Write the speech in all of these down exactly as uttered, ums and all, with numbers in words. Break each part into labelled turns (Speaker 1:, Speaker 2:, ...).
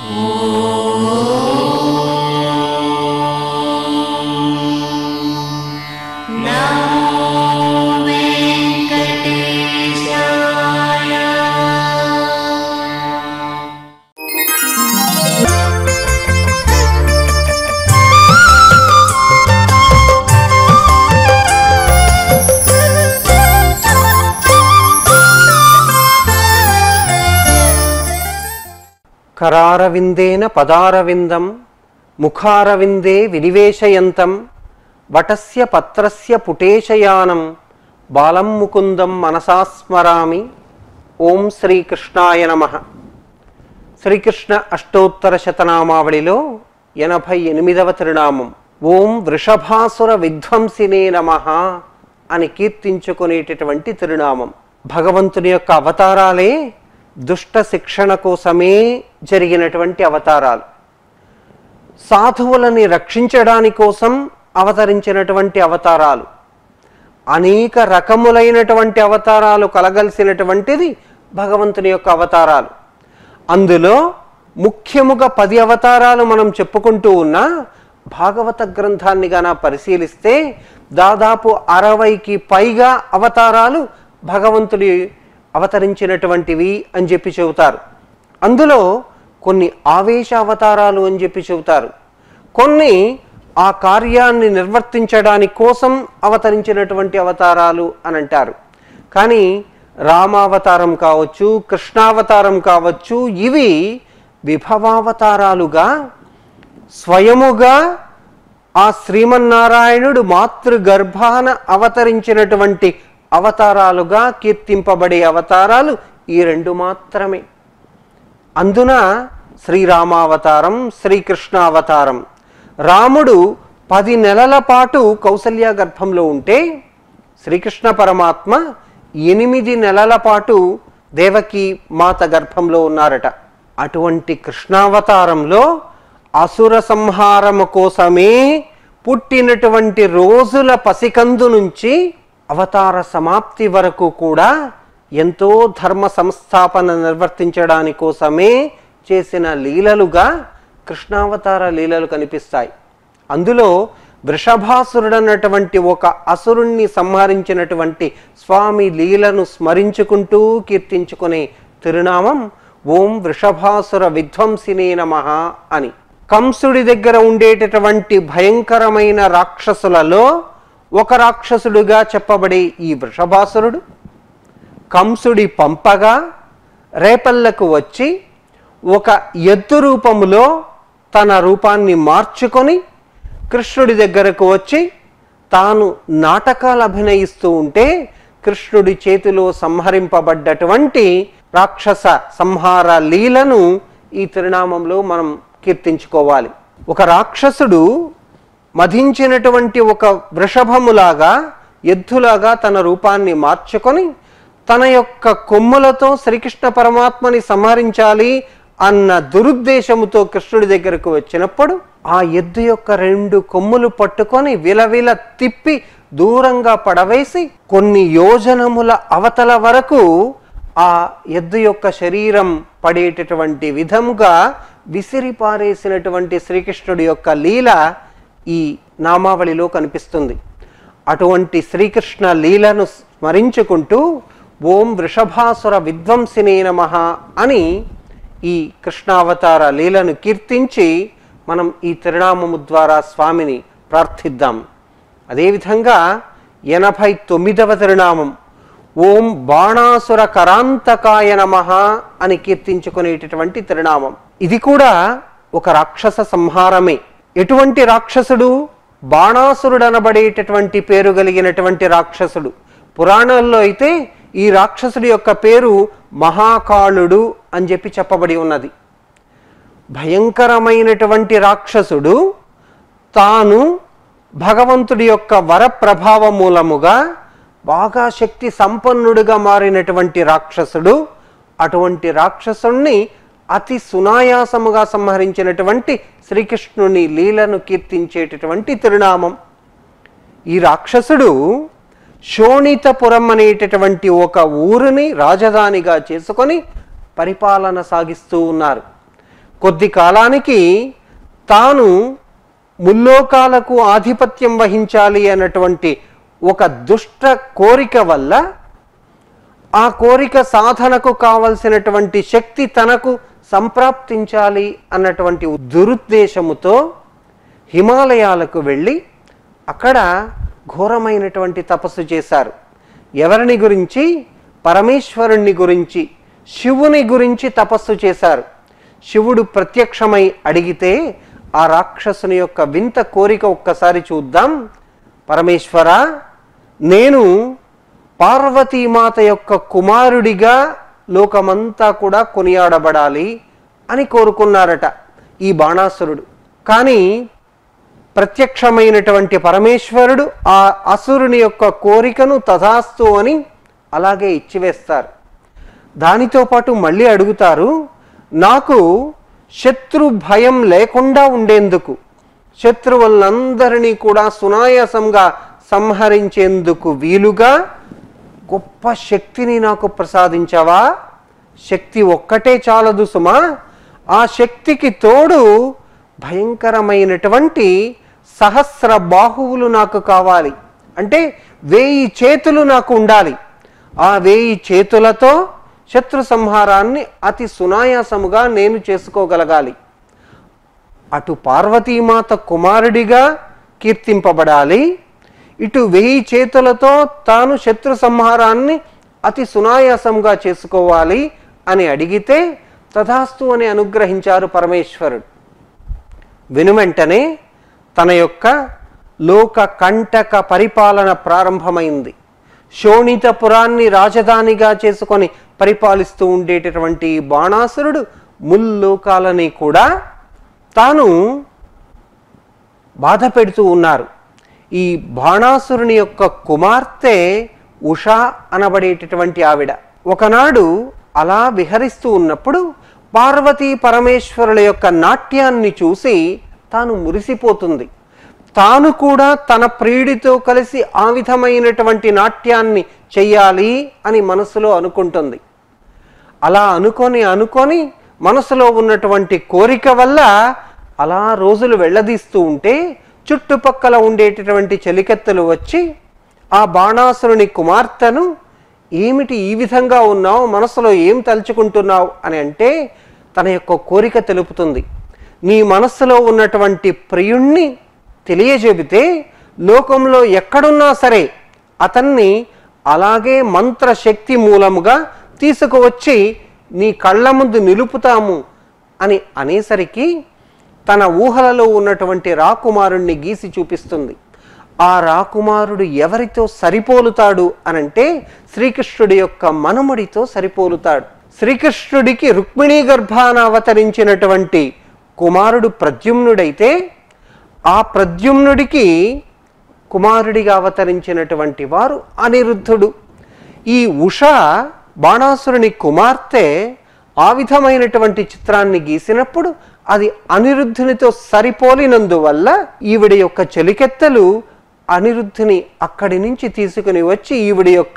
Speaker 1: करारविंदेन पदारविंदं मुखारविंदे विनिवेशयन्तं वटस्य पत्रस्य पुटेशयानं बालं मुकुंदं मनसा स्मरामि। ओं श्री कृष्णाय नमः। श्री कृष्ण अष्टोत्तर शतनामावलिलो ఎనభై ఎనిమిదవ తిరునామం ఓం వృషభాసుర విధ్వంసినే నమః అని కీర్తించుకునేటటువంటి తిరునామం. భగవంతుని యొక్క అవతారాలే దుష్ట శిక్షణ కోసమే జరిగినటువంటి అవతారాలు. సాధువులని రక్షించడాని కోసం అవతరించినటువంటి అవతారాలు. అనేక రకములైనటువంటి అవతారాలు కలగలిసినటువంటిది భగవంతుని యొక్క అవతారాలు. అందులో ముఖ్యముగా పది అవతారాలు మనం చెప్పుకుంటూ ఉన్నా భాగవత గ్రంథాన్ని గాన పరిశీలిస్తే దాదాపు అరవైకి పైగా అవతారాలు భగవంతుడి అవతరించినటువంటివి అని చెప్పి చెబుతారు. అందులో కొన్ని ఆవేశ అవతారాలు అని చెప్పి చెబుతారు, కొన్ని ఆ కార్యాన్ని నిర్వర్తించడానికి కోసం అవతరించినటువంటి అవతారాలు అని అంటారు. కానీ రామావతారం కావచ్చు, కృష్ణావతారం కావచ్చు, ఇవి విభవావతారాలుగా స్వయముగా ఆ శ్రీమన్నారాయణుడు మాతృగర్భాన అవతరించినటువంటి అవతారాలుగా కీర్తింపబడే అవతారాలు ఈ రెండు మాత్రమే. అందున శ్రీరామావతారం, శ్రీకృష్ణావతారం. రాముడు పది నెలల పాటు కౌసల్య గర్భంలో ఉంటే శ్రీకృష్ణ పరమాత్మ ఎనిమిది నెలల పాటు దేవకి మాత గర్భంలో ఉన్నారట. అటువంటి కృష్ణావతారంలో అసుర సంహారము కోసమే పుట్టినటువంటి రోజుల పసికందు నుంచి అవతార సమాప్తి వరకు కూడా ఎంతో ధర్మ సంస్థాపన నిర్వర్తించడాని కోసమే చేసిన లీలలుగా కృష్ణావతార లీలలు కనిపిస్తాయి. అందులో వృషభాసురుడన్నటువంటి ఒక అసురుణ్ణి సంహరించినటువంటి స్వామి లీలను స్మరించుకుంటూ కీర్తించుకునే తిరునామం ఓం వృషభాసుర విధ్వంసినే నమః అని. కంసుడి దగ్గర ఉండేటటువంటి భయంకరమైన రాక్షసులలో ఒక రాక్షసుడుగా చెప్పబడే ఈ వృషభాసురుడు కంసుడి పంపగా రేపల్లకు వచ్చి ఒక ఎద్దు రూపములో తన రూపాన్ని మార్చుకొని కృష్ణుడి దగ్గరకు వచ్చి తాను నాటకాలు అభినయిస్తూ ఉంటే కృష్ణుడి చేతిలో సంహరింపబడ్డటువంటి రాక్షస సంహార లీలను ఈ తిరునామంలో మనం కీర్తించుకోవాలి. ఒక రాక్షసుడు మధించినటువంటి ఒక వృషభములాగా ఎద్దులాగా తన రూపాన్ని మార్చుకొని తన యొక్క కొమ్ములతో శ్రీకృష్ణ పరమాత్మని సంహరించాలి అన్న దురుద్దేశముతో కృష్ణుడి దగ్గరకు వచ్చినప్పుడు ఆ ఎద్దు యొక్క రెండు కొమ్ములు పట్టుకొని విలవిల తిప్పి దూరంగా పడవేసి కొన్ని యోజనముల అవతల వరకు ఆ ఎద్దు యొక్క శరీరం పడేటటువంటి విధముగా విసిరిపారేసినటువంటి శ్రీకృష్ణుడి యొక్క లీల ఈ నామావళిలో కనిపిస్తుంది. అటువంటి శ్రీకృష్ణ లీలను స్మరించుకుంటూ ఓం వృషభాసుర విధ్వంసినే నమః అని ఈ కృష్ణావతార లీలను కీర్తించి మనం ఈ తిరునామము ద్వారా స్వామిని ప్రార్థిద్దాం. అదేవిధంగా ఎనభై తొమ్మిదవ తిరునామం ఓం బాణాసుర కరాంతకాయ నమః అని కీర్తించుకునేటటువంటి తిరునామం. ఇది కూడా ఒక రాక్షస సంహారమే. ఎటువంటి రాక్షసుడు? బాణాసురుడు అనబడేటటువంటి పేరు కలిగినటువంటి రాక్షసుడు. పురాణాల్లో అయితే ఈ రాక్షసుడి యొక్క పేరు మహాకాళుడు అని చెప్పి చెప్పబడి ఉన్నది. భయంకరమైనటువంటి రాక్షసుడు తాను భగవంతుడి యొక్క వర ప్రభావ మూలముగా బాగా శక్తి సంపన్నుడిగా మారినటువంటి రాక్షసుడు. అటువంటి రాక్షసుణ్ణి అతి సునాయాసముగా సంహరించినటువంటి శ్రీకృష్ణుని లీలను కీర్తించేటటువంటి తిరునామం. ఈ రాక్షసుడు శోణితపురం అనేటటువంటి ఒక ఊరిని రాజధానిగా చేసుకొని పరిపాలన సాగిస్తూ ఉన్నారు. కొద్ది కాలానికి తాను ముల్లోకాలకు ఆధిపత్యం వహించాలి అన్నటువంటి ఒక దుష్ట కోరిక వల్ల ఆ కోరిక సాధనకు కావలసినటువంటి శక్తి తనకు సంప్రాప్తించాలి అన్నటువంటి దురుద్దేశముతో హిమాలయాలకు వెళ్ళి అక్కడ ఘోరమైనటువంటి తపస్సు చేశారు. ఎవరిని గురించి? పరమేశ్వరుణ్ణి గురించి, శివుని గురించి తపస్సు చేశారు. శివుడు ప్రత్యక్షమై అడిగితే ఆ రాక్షసుని యొక్క వింత కోరిక ఒక్కసారి చూద్దాం. పరమేశ్వర, నేను పార్వతీమాత యొక్క కుమారుడిగా లోకమంతా కూడా కొనియాడబడాలి అని కోరుకున్నారట ఈ బాణాసురుడు. కానీ ప్రత్యక్షమైనటువంటి పరమేశ్వరుడు ఆ అసురుని యొక్క కోరికను తథాస్తు అని అలాగే ఇచ్చివేస్తారు. దానితో పాటు మళ్ళీ అడుగుతారు, నాకు శత్రు భయం లేకుండా ఉండేందుకు, శత్రువులందరినీ కూడా సునాయాసంగా సంహరించేందుకు వీలుగా గొప్ప శక్తిని నాకు ప్రసాదించవా? శక్తి ఒక్కటే చాలదు సుమా, ఆ శక్తికి తోడు భయంకరమైనటువంటి సహస్ర బాహువులు నాకు కావాలి. అంటే వేయి చేతులు నాకు ఉండాలి. ఆ వేయి చేతులతో శత్రు సంహారాన్ని అతి సునాయాసముగా నేను చేసుకోగలగాలి. అటు పార్వతీమాత కుమారుడిగా కీర్తింపబడాలి, ఇటు వెయ్యి చేతులతో తాను శత్రు సంహారాన్ని అతి సునాయాసంగా చేసుకోవాలి అని అడిగితే తథాస్తు అని అనుగ్రహించారు పరమేశ్వరుడు. వెనువెంటనే తన యొక్క లోక కంటక పరిపాలన ప్రారంభమైంది. శోణితపురాన్ని రాజధానిగా చేసుకొని పరిపాలిస్తూ ఉండేటటువంటి బాణాసురుడు ముల్లోకాలని కూడా తాను బాధ పెడుతూ ఉన్నారు. ఈ బాణాసురుని యొక్క కుమార్తె ఉషా అనబడేటటువంటి ఆవిడ ఒకనాడు అలా విహరిస్తూ ఉన్నప్పుడు పార్వతీ పరమేశ్వరుల యొక్క నాట్యాన్ని చూసి తాను మురిసిపోతుంది. తాను కూడా తన ప్రియుడితో కలిసి ఆ విధమైనటువంటి నాట్యాన్ని చెయ్యాలి అని మనసులో అనుకుంటుంది. అలా అనుకొని అనుకొని మనసులో ఉన్నటువంటి కోరిక వల్ల అలా రోజులు వెళ్ళదీస్తూ ఉంటే చుట్టుపక్కల ఉండేటటువంటి చెలికత్తెలు వచ్చి ఆ బాణాసురుని కుమార్తెను, ఏమిటి ఈ విధంగా ఉన్నావు, మనసులో ఏం తలుచుకుంటున్నావు అని అంటే తన యొక్క కోరిక తెలుపుతుంది. నీ మనస్సులో ఉన్నటువంటి ప్రియుణ్ణి తెలియజెబితే లోకంలో ఎక్కడున్నా సరే అతన్ని అలాగే మంత్రశక్తి మూలముగా తీసుకువచ్చి నీ కళ్ళ ముందు నిలుపుతాము అని అనేసరికి తన ఊహలలో ఉన్నటువంటి రాకుమారుణ్ణి గీసి చూపిస్తుంది. ఆ రాకుమారుడు ఎవరితో సరిపోలుతాడు అనంటే శ్రీకృష్ణుడి యొక్క మనుమడితో సరిపోలుతాడు. శ్రీకృష్ణుడికి రుక్మిణీ గర్భాన అవతరించినటువంటి కుమారుడు ప్రద్యుమ్నుడైతే ఆ ప్రద్యుమ్నుడికి కుమారుడిగా అవతరించినటువంటి వారు అనిరుద్ధుడు. ఈ ఉష బాణాసురుని కుమార్తె ఆ విధమైనటువంటి చిత్రాన్ని గీసినప్పుడు అది అనిరుద్ధునితో సరిపోలినందువల్ల ఈవిడ యొక్క చెలికెత్తలు అనిరుద్ధుని అక్కడి నుంచి తీసుకుని వచ్చి ఈవిడ యొక్క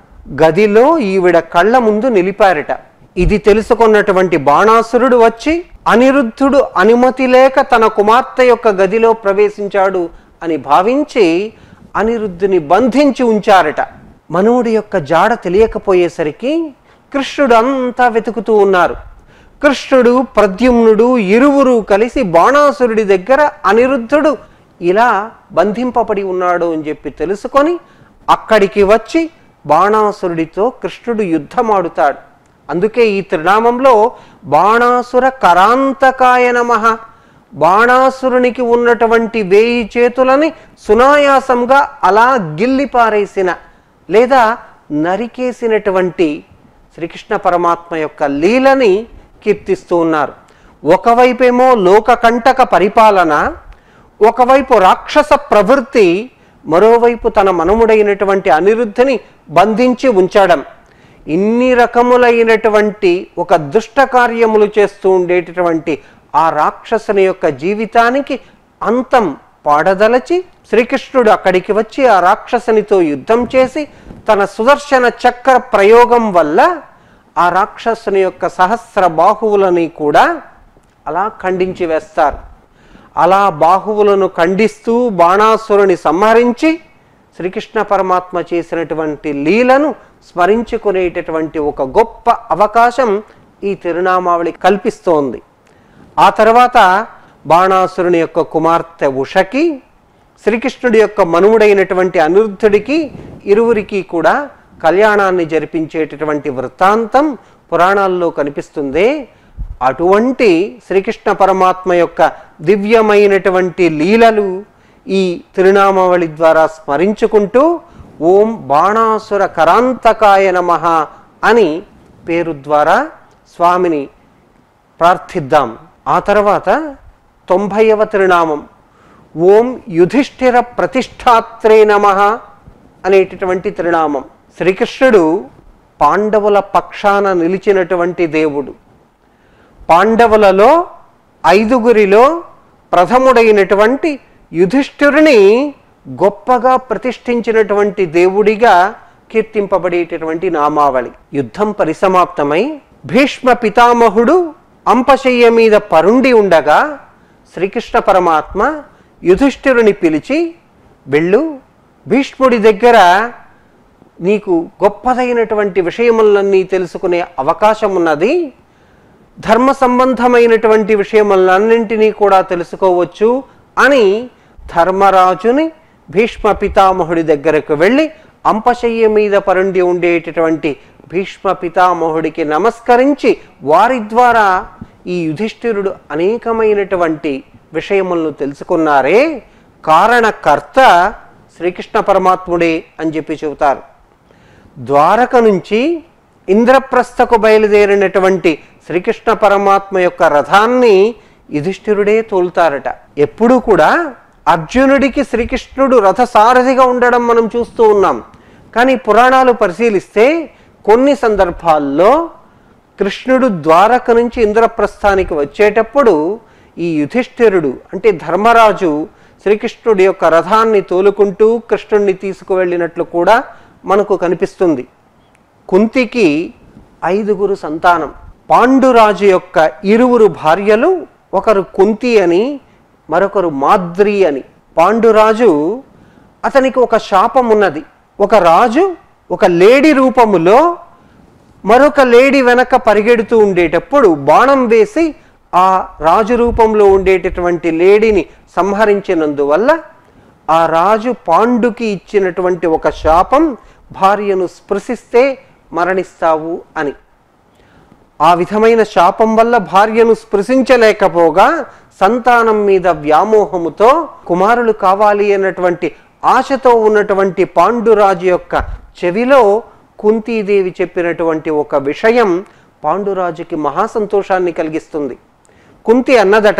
Speaker 1: గదిలో ఈవిడ కళ్ళ ముందు నిలిపారట. ఇది తెలుసుకున్నటువంటి బాణాసురుడు వచ్చి అనిరుద్ధుడు అనుమతి లేక తన కుమార్తె యొక్క గదిలో ప్రవేశించాడు అని భావించి అనిరుద్ధుని బంధించి ఉంచారట. మనువుడి యొక్క జాడ తెలియకపోయేసరికి కృష్ణుడు అంతా వెతుకుతూ ఉన్నారు. కృష్ణుడు ప్రద్యుమ్నుడు ఇరువురు కలిసి బాణాసురుడి దగ్గర అనిరుద్ధుడు ఇలా బంధింపబడి ఉన్నాడు అని చెప్పి తెలుసుకొని అక్కడికి వచ్చి బాణాసురుడితో కృష్ణుడు యుద్ధమాడుతాడు. అందుకే ఈ త్రినామంలో బాణాసుర కరాంతకాయ నమః, బాణాసురునికి ఉన్నటువంటి వేయి చేతులని సునాయాసంగా అలా గిల్లిపారేసిన లేదా నరికేసినటువంటి శ్రీకృష్ణ పరమాత్మ యొక్క లీలని కీర్తిస్తూ ఉన్నారు. ఒకవైపేమో లోకకంటక పరిపాలన, ఒకవైపు రాక్షస ప్రవృత్తి, మరోవైపు తన మనుముడైనటువంటి అనిరుద్ధుని బంధించి ఉంచడం. ఇన్ని రకములైనటువంటి ఒక దుష్ట కార్యములు చేస్తూ ఉండేటటువంటి ఆ రాక్షసుని యొక్క జీవితానికి అంతం పాడదలచి శ్రీకృష్ణుడు అక్కడికి వచ్చి ఆ రాక్షసునితో యుద్ధం చేసి తన సుదర్శన చక్ర ప్రయోగం వల్ల ఆ రాక్షసుని యొక్క సహస్ర బాహువులని కూడా అలా ఖండించి వేస్తారు. అలా బాహువులను ఖండిస్తూ బాణాసురుని సంహరించి శ్రీకృష్ణ పరమాత్మ చేసినటువంటి లీలను స్మరించుకునేటటువంటి ఒక గొప్ప అవకాశం ఈ తిరునామావళి కల్పిస్తోంది. ఆ తర్వాత బాణాసురుని యొక్క కుమార్తె ఉషకి, శ్రీకృష్ణుడి యొక్క మనువుడైనటువంటి అనిరుద్ధుడికి ఇరువురికి కూడా కళ్యాణాన్ని జరిపించేటటువంటి వృత్తాంతం పురాణాల్లో కనిపిస్తుంది. అటువంటి శ్రీకృష్ణ పరమాత్మ యొక్క దివ్యమైనటువంటి లీలలు ఈ తిరునామావళి ద్వారా స్మరించుకుంటూ ఓం బాణాసుర కరాంతకాయ నమః అని పేరు ద్వారా స్వామిని ప్రార్థిద్దాం. ఆ తర్వాత తొంభైవ తిరునామం ఓం యుధిష్ఠిర ప్రతిష్ఠాత్రే నమః అనేటటువంటి తిరునామం. శ్రీకృష్ణుడు పాండవుల పక్షాన నిలిచినటువంటి దేవుడు. పాండవులలో ఐదుగురిలో ప్రథముడైనటువంటి యుధిష్ఠిరుని గొప్పగా ప్రతిష్ఠించినటువంటి దేవుడిగా కీర్తింపబడేటటువంటి నామావళి. యుద్ధం పరిసమాప్తమై భీష్మ పితామహుడు అంపశయ్య మీద పరుండి ఉండగా శ్రీకృష్ణ పరమాత్మ యుధిష్ఠిరుని పిలిచి, వెళ్ళు, భీష్ముడి దగ్గర నీకు గొప్పదైనటువంటి విషయములన్నీ తెలుసుకునే అవకాశం ఉన్నది, ధర్మ సంబంధమైనటువంటి విషయములన్నింటినీ కూడా తెలుసుకోవచ్చు అని ధర్మరాజుని భీష్మ పితామహుడి దగ్గరకు వెళ్ళి అంపశయ్య మీద పరుండి ఉండేటటువంటి భీష్మ పితామహుడికి నమస్కరించి వారి ద్వారా ఈ యుధిష్ఠిరుడు అనేకమైనటువంటి విషయములను తెలుసుకున్నారే, కారణకర్త శ్రీకృష్ణ పరమాత్ముడే అని చెప్పి చెబుతారు. ద్వారక నుంచి ఇంద్రప్రస్థకు బయలుదేరినటువంటి శ్రీకృష్ణ పరమాత్మ యొక్క రథాన్ని యుధిష్ఠిరుడే తోలుతారట. ఎప్పుడూ కూడా అర్జునుడికి శ్రీకృష్ణుడు రథసారథిగా ఉండడం మనం చూస్తూ ఉన్నాం. కానీ పురాణాలు పరిశీలిస్తే కొన్ని సందర్భాల్లో కృష్ణుడు ద్వారక నుంచి ఇంద్రప్రస్థానికి వచ్చేటప్పుడు ఈ యుధిష్ఠిరుడు అంటే ధర్మరాజు శ్రీకృష్ణుడి యొక్క రథాన్ని తోలుకుంటూ కృష్ణుడిని తీసుకువెళ్ళినట్లు కూడా మనకు కనిపిస్తుంది. కుంతికి ఐదుగురు సంతానం. పాండురాజు యొక్క ఇరువురు భార్యలు, ఒకరు కుంతి అని మరొకరు మాద్రి అని. పాండురాజు అతనికి ఒక శాపం ఉన్నది. ఒక రాజు ఒక లేడీ రూపములో మరొక లేడీ వెనక పరిగెడుతూ ఉండేటప్పుడు బాణం వేసి ఆ రాజు రూపంలో ఉండేటటువంటి లేడీని సంహరించినందువల్ల ఆ రాజు పాండుకి ఇచ్చినటువంటి ఒక శాపం, భార్యను స్పృశిస్తే మరణిస్తావు అని. ఆ విధమైన శాపం వల్ల భార్యను స్పృశించలేకపోగా సంతానం మీద వ్యామోహముతో కుమారులు కావాలి అన్నటువంటి ఆశతో ఉన్నటువంటి పాండురాజు యొక్క చెవిలో కుంతీదేవి చెప్పినటువంటి ఒక విషయం పాండురాజుకి మహాసంతోషాన్ని కలిగిస్తుంది. కుంతి అన్నదట,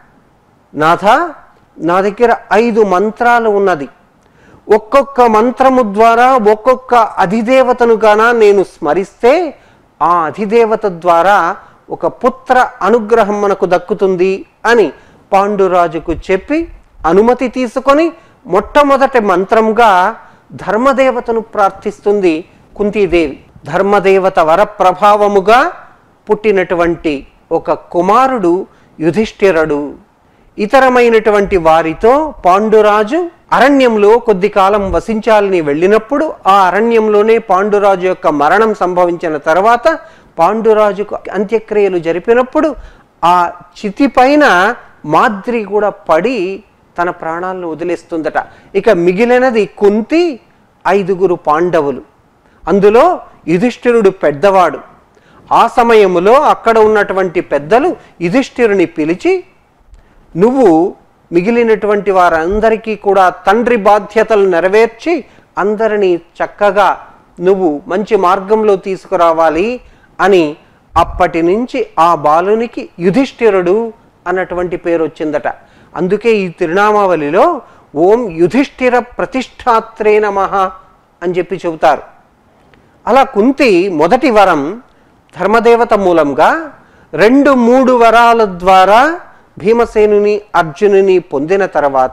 Speaker 1: నాథ, నా దగ్గర ఐదు మంత్రాలు ఉన్నది, ఒక్కొక్క మంత్రము ద్వారా ఒక్కొక్క అధిదేవతను గాన నేను స్మరిస్తే ఆ అధిదేవత ద్వారా ఒక పుత్ర అనుగ్రహం మనకు దక్కుతుంది అని పాండురాజుకు చెప్పి అనుమతి తీసుకొని మొట్టమొదటి మంత్రంగా ధర్మదేవతను ప్రార్థిస్తుంది కుంతీదేవి. ధర్మదేవత వరప్రభావముగా పుట్టినటువంటి ఒక కుమారుడు యుధిష్ఠిరుడు. ఇతరమైనటువంటి వారితో పాండురాజు అరణ్యంలో కొద్ది కాలం వసించాలని వెళ్ళినప్పుడు ఆ అరణ్యంలోనే పాండురాజు యొక్క మరణం సంభవించిన తర్వాత పాండురాజుకు అంత్యక్రియలు జరిపినప్పుడు ఆ చితి పైన మాద్రి కూడా పడి తన ప్రాణాలను వదిలేస్తుందట. ఇక మిగిలినది కుంతి, ఐదుగురు పాండవులు. అందులో యుధిష్ఠిరుడు పెద్దవాడు. ఆ సమయములో అక్కడ ఉన్నటువంటి పెద్దలు యుధిష్ఠిరుని పిలిచి, నువ్వు మిగిలినటువంటి వారందరికీ కూడా తండ్రి బాధ్యతలు నెరవేర్చి అందరినీ చక్కగా నువ్వు మంచి మార్గంలో తీసుకురావాలి అని అప్పటి నుంచి ఆ బాలునికి యుధిష్ఠిరుడు అన్నటువంటి పేరు వచ్చిందట. అందుకే ఈ తిరునామావళిలో ఓం యుధిష్ఠిర ప్రతిష్ఠాత్రే నమః అని చెప్పి చెబుతారు. అలా కుంతి మొదటి వరం ధర్మదేవత మూలంగా, రెండు మూడు వరాల ద్వారా భీమసేనుని అర్జునుని పొందిన తర్వాత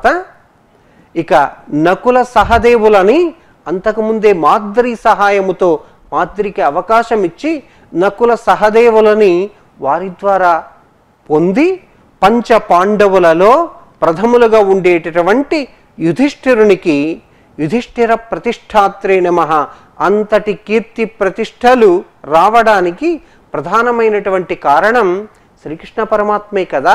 Speaker 1: ఇక నకుల సహదేవులని అంతకుముందే మాద్రి సహాయముతో మాద్రికి అవకాశం ఇచ్చి నకుల సహదేవులని వారి ద్వారా పొంది పంచ పాండవులలో ప్రథములుగా ఉండేటటువంటి యుధిష్ఠిరునికి యుధిష్ఠిర ప్రతిష్టాత్రే నమః అంతటి కీర్తి ప్రతిష్టలు రావడానికి ప్రధానమైనటువంటి కారణం శ్రీకృష్ణ పరమాత్మే కదా.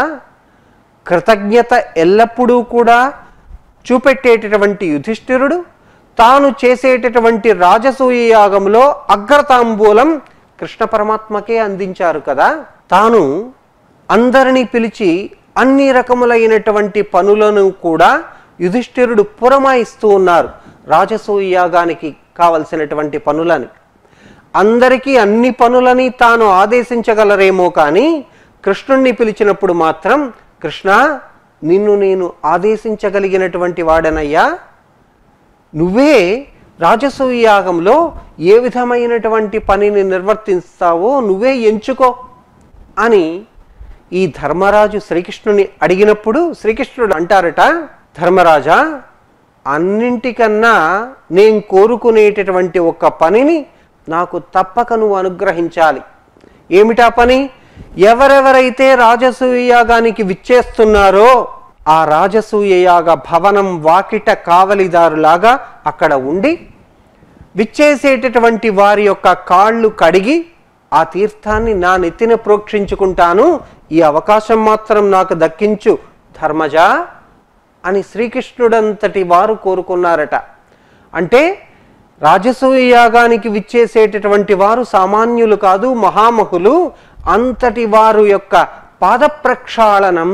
Speaker 1: కృతజ్ఞత ఎల్లప్పుడూ కూడా చూపెట్టేటటువంటి యుధిష్ఠిరుడు తాను చేసేటటువంటి రాజసూయ యాగంలో అగ్రతాంబూలం కృష్ణ పరమాత్మకే అందించారు కదా. తాను అందరినీ పిలిచి అన్ని రకములైనటువంటి పనులను కూడా యుధిష్ఠిరుడు పురమాయిస్తూ ఉన్నారు. రాజసూయ యాగానికి కావలసినటువంటి పనులని అందరికీ అన్ని పనులని తాను ఆదేశించగలరేమో కానీ కృష్ణుణ్ణి పిలిచినప్పుడు మాత్రం కృష్ణ, నిన్ను నేను ఆదేశించగలిగినటువంటి వాడనయ్యా, నువ్వే రాజసూయ యాగంలో ఏ విధమైనటువంటి పనిని నిర్వర్తిస్తావో నువ్వే ఎంచుకో అని ఈ ధర్మరాజు శ్రీకృష్ణుని అడిగినప్పుడు శ్రీకృష్ణుడు అంటారట, ధర్మరాజా, అన్నింటికన్నా నేను కోరుకునేటటువంటి ఒక పనిని నాకు తప్పక నువ్వు అనుగ్రహించాలి. ఏమిటా పని? ఎవరెవరైతే రాజసూయ యాగానికి విచ్చేస్తున్నారో ఆ రాజసూయ యాగ భవనం వాకిట కావలిదారులాగా అక్కడ ఉండి విచ్చేసేటటువంటి వారి యొక్క కాళ్ళు కడిగి ఆ తీర్థాన్ని నా నెత్తిన ప్రోక్షించుకుంటాను, ఈ అవకాశం మాత్రం నాకు దక్కించు ధర్మజా అని శ్రీకృష్ణుడంతటి వారు కోరుకున్నారట. అంటే రాజసూయ యాగానికి విచ్చేసేటటువంటి వారు సామాన్యులు కాదు, మహామహులు. అంతటి వారు యొక్క పాద ప్రక్షాళనం,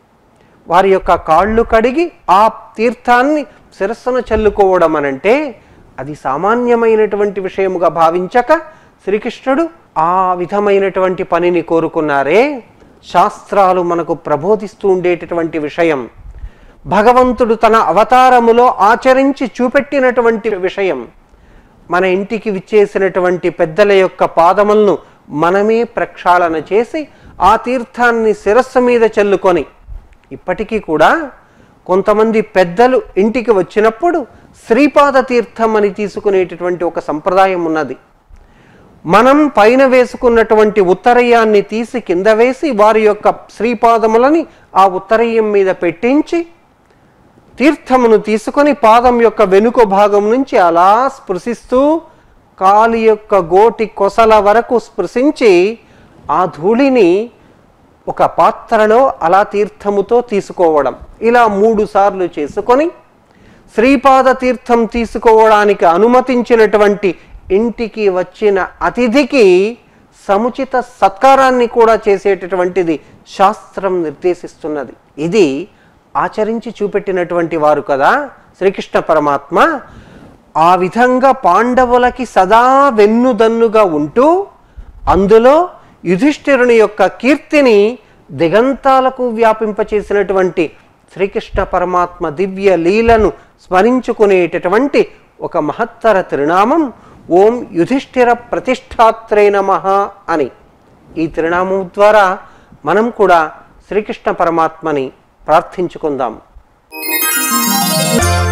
Speaker 1: వారి యొక్క కాళ్ళు కడిగి ఆ తీర్థాన్ని శిరస్సును చల్లుకోవడం అనంటే అది సామాన్యమైనటువంటి విషయముగా భావించక శ్రీకృష్ణుడు ఆ విధమైనటువంటి పనిని కోరుకున్నారే. శాస్త్రాలు మనకు ప్రబోధిస్తూ ఉండేటటువంటి విషయం, భగవంతుడు తన అవతారములో ఆచరించి చూపెట్టినటువంటి విషయం. మన ఇంటికి విచ్చేసినటువంటి పెద్దల యొక్క పాదములను మనమే ప్రక్షాళన చేసి ఆ తీర్థాన్ని శిరస్సు మీద చల్లుకొని, ఇప్పటికీ కూడా కొంతమంది పెద్దలు ఇంటికి వచ్చినప్పుడు శ్రీపాద తీర్థం అని తీసుకునేటటువంటి ఒక సంప్రదాయం ఉన్నది. మనం పైన వేసుకున్నటువంటి ఉత్తరయ్యాన్ని తీసి కింద వేసి వారి యొక్క శ్రీపాదములని ఆ ఉత్తరయ్యం మీద పెట్టించి తీర్థమును తీసుకొని పాదం యొక్క వెనుక భాగం నుంచి అలా స్పృశిస్తూ కాలి యొక్క గోటి కొసల వరకు స్పృశించి ఆ ధూళిని ఒక పాత్రలో అలా తీర్థముతో తీసుకోవడం, ఇలా మూడు సార్లు చేసుకొని శ్రీపాద తీర్థం తీసుకోవడానికి అనుమతించినటువంటి ఇంటికి వచ్చిన అతిథికి సముచిత సత్కారాన్ని కూడా చేసేటటువంటిది శాస్త్రం నిర్దేశిస్తున్నది. ఇది ఆచరించి చూపెట్టినటువంటి వారు కదా శ్రీకృష్ణ పరమాత్మ. ఆ విధంగా పాండవులకి సదా వెన్నుదన్నుగా ఉంటూ అందులో యుధిష్ఠిరుని యొక్క కీర్తిని దిగంతాలకు వ్యాపింపచేసినటువంటి శ్రీకృష్ణ పరమాత్మ దివ్య లీలను స్మరించుకునేటటువంటి ఒక మహత్తర తిరునామం ఓం యుధిష్ఠిర ప్రతిష్టాత్రే నమః అని. ఈ తిరునామం ద్వారా మనం కూడా శ్రీకృష్ణ పరమాత్మని ప్రార్థించుకుందాం.